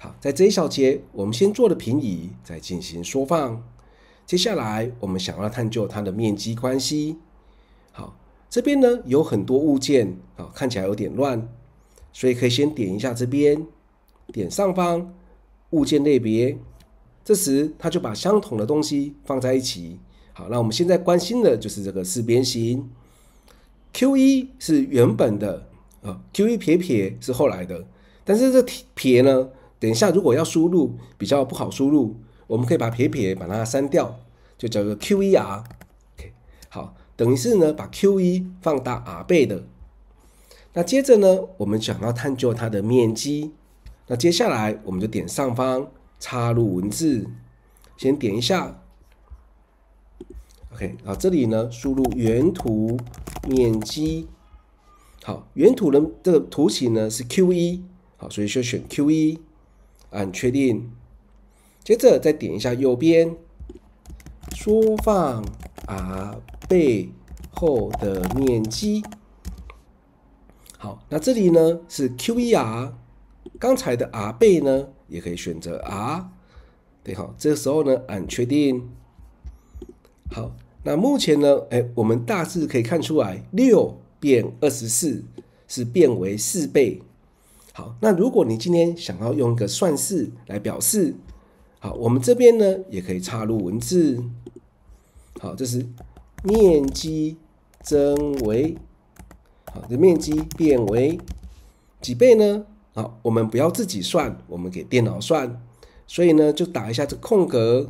好，在这一小节，我们先做了平移，再进行缩放。接下来，我们想要探究它的面积关系。好，这边呢有很多物件，看起来有点乱，所以可以先点一下这边，点上方物件类别。这时，它就把相同的东西放在一起。好，那我们现在关心的就是这个四边形。Q1 是原本的，Q1 撇撇是后来的，但是这撇呢，等一下如果要输入比较不好输入，我们可以把撇撇把它删掉，就叫做 Q1R。OK， 好，等于是呢把 Q1 放大 R 倍的。那接着呢，我们想要探究它的面积。那接下来我们就点上方插入文字，先点一下。OK， 好，这里呢输入原图面积。好，原图的这个图形呢是 Q1， 好，所以就选 Q1， 按确定。接着再点一下右边，缩放 R 倍后的面积。好，那这里呢是 Q1R， 刚才的 R 倍呢也可以选择 R。对，好，这个时候呢按确定。好，那目前呢，我们大致可以看出来，6变24是变为4倍。好，那如果你今天想要用一个算式来表示，好，我们这边呢也可以插入文字。好，这是面积增为，好，这面积变为几倍呢？好，我们不要自己算，我们给电脑算，所以呢就打一下这空格。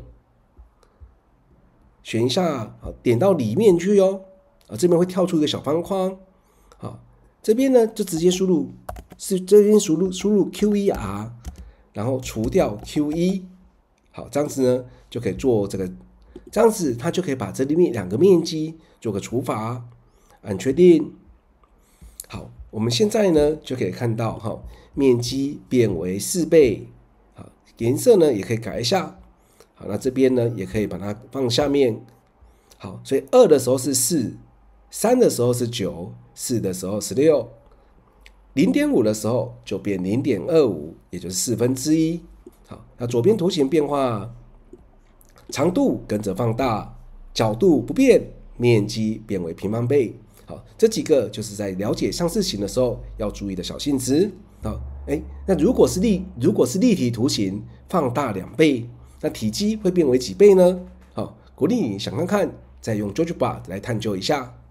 选一下，点到里面去哦，这边会跳出一个小方框，这边呢就直接输入，这边输入 Q1R， 然后除掉 Q1， 好，这样子呢就可以做这个，这样子它就可以把这里面两个面积做个除法，按确定。好，我们现在呢就可以看到，面积变为4倍，好，颜色呢也可以改一下。好，那这边呢也可以把它放下面。好，所以2的时候是4， 3的时候是9， 4的时候16， 0.5 的时候就变 0.25， 也就是1/4。好，那左边图形变化，长度跟着放大，角度不变，面积变为平方倍。好，这几个就是在了解相似型的时候要注意的小性质。好，那如果是立体图形，放大2倍。那体积会变为几倍呢？好，鼓励你想看看，再用 GeoGebra 来探究一下。